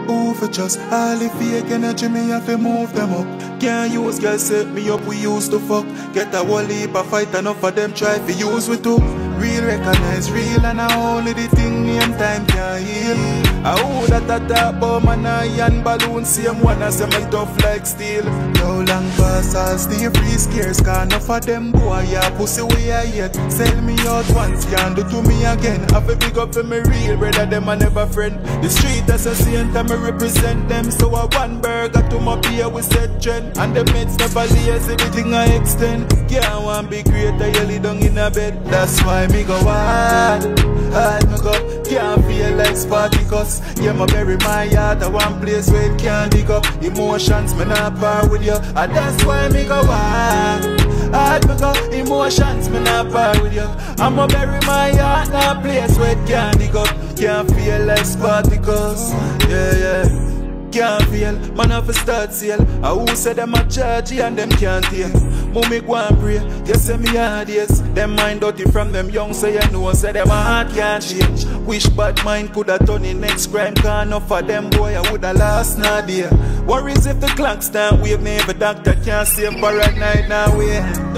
Who for just all the fake energy, me have to move them up. Can't use girls set me up, we used to fuck. Get a whole heap of fight, enough of them try to use we too. Real recognize real, and I only the thing name time can heal. I who that a talk about man iron balloon, same one as them tough like steel. No long pass, I'll stay free scarce, cause enough of them boy, yeah, pussy way I yet. Sell me out once, can't do to me again. Have a big up for me real, brother, them I never friend. The street as a saint, and me represent them. So I one burger to my beer with set trend. And the mates never lazy, everything I extend. Can't want be great, I yell it down in a bed. That's why me go hard me go. Can't feel like Spartacus. Yeah, me bury my heart at one place where it can't dig up. Emotions, me not par with you. And that's why me go hard me go. Emotions, me not par with you. I'ma bury my heart in a place where it can't dig up. Can't feel like Spartacus. Yeah. Can't feel, man have to start sale. I who say them a charge and them can't hear. Mummy go and pray, you say me hard yes. Them mind dirty from them young, so you know say them a heart can't change. Wish bad mind coulda done the next crime, can't enough for them boy I woulda lost now dear. Worries if the clock stand wave, never doctor can't save for right night now we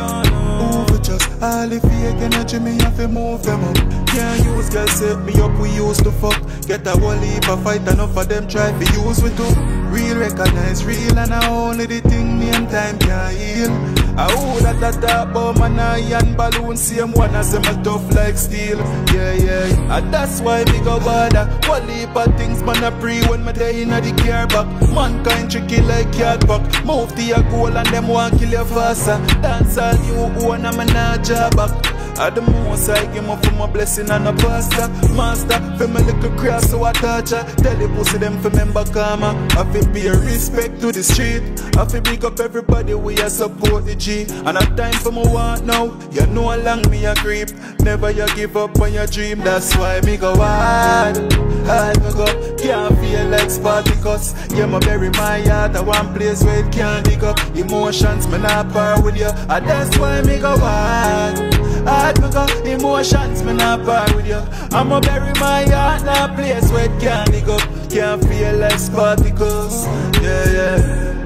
Over just all the fake energy, me have to move them up. Can't use girls set me up, we used to fuck. Get a whole heap of fight, enough of them try to use we too. Real recognize real, and I only the thing name time can heal. I who that a talk about man iron balloon, same one as them a tough like steel. Yeah. And that's why me go bother. Whole heap of things man a pre when me day inna the car back. Mankind tricky like cat back. Move to your goal and them want kill you faster. Dance all you own and me not job back. At the most I give up for my blessing and a pastor. Master, for my little cross so I touch her. Tell the pussy them for member karma. I feel pay respect to the street. I feel big up everybody we a support the G. And a time for my want now. You know how long me a creep. Never you give up on your dream. That's why me go hard me go. Can't feel like Spartacus. Yeah, me bury my heart at one place where it can't dig up. Emotions me not par with you. And that's why me go hard me go. Emotions me not par with you. I'ma bury my heart in a place where it can't dig up. Can't feel like Spartacus. Yeah.